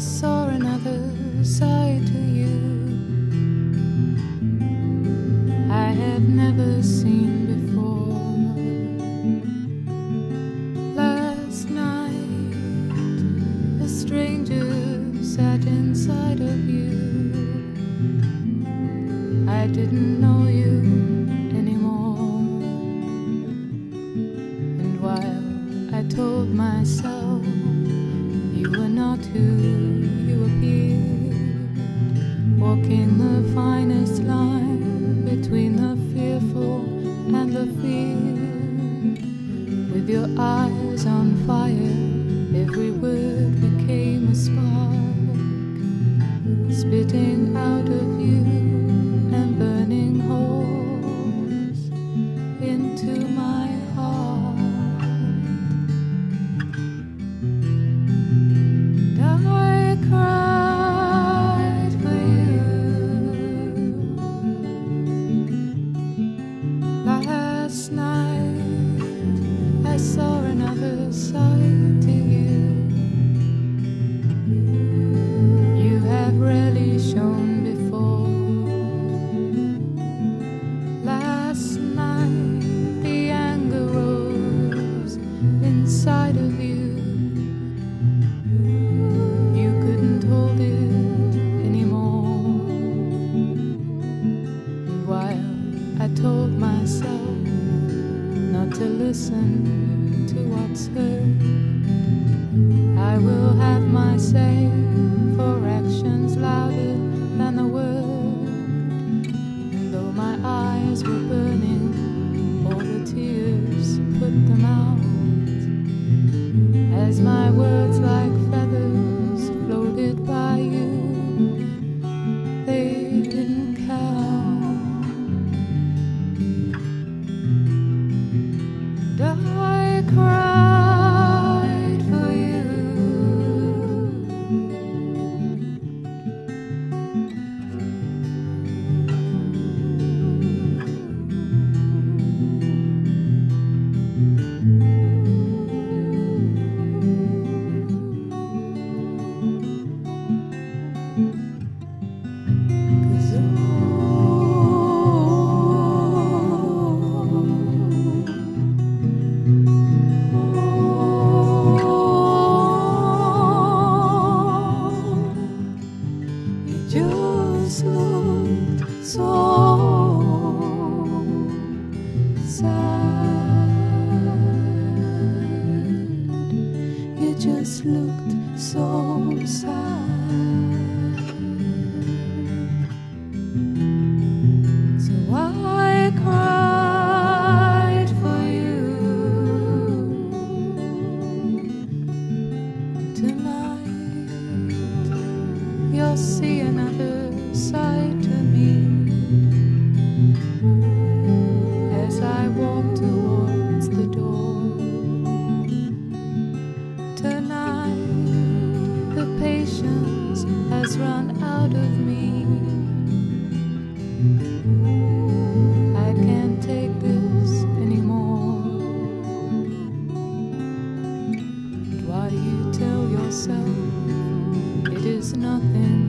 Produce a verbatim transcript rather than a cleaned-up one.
saw another side to you I have never seen before. Last night, a stranger sat inside of you. I didn't know you anymore. And while I told myself you were not who you appeared, walking the finest line between the fearful and the feared, with your eyes on fire, every word became a spark, spitting out of you and burning holes into my heart. And I cried for you last night. I saw another side to you. You have rarely shown before. Last night the anger rose inside of you. You couldn't hold it anymore. And while I told myself not to listen to what's heard, I will have my say, for actions louder than the word. And though my eyes were burning, all the tears put them out, as my words like feathers floated by you. They didn't count. And I cried for you just looked so sad. You just looked so sad. So I cried for you tonight. You'll see another side to me as I walk towards the door. Tonight the patience has run out of me. I can't take this anymore. And why do you tell yourself it is nothing?